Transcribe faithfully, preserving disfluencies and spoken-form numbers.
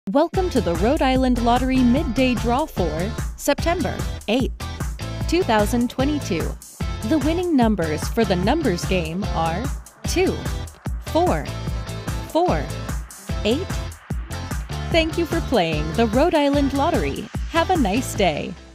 Welcome to the Rhode Island Lottery Midday Draw for September eighth, two thousand twenty-two. The winning numbers for the numbers game are two, four, four, eight. Thank you for playing the Rhode Island Lottery. Have a nice day.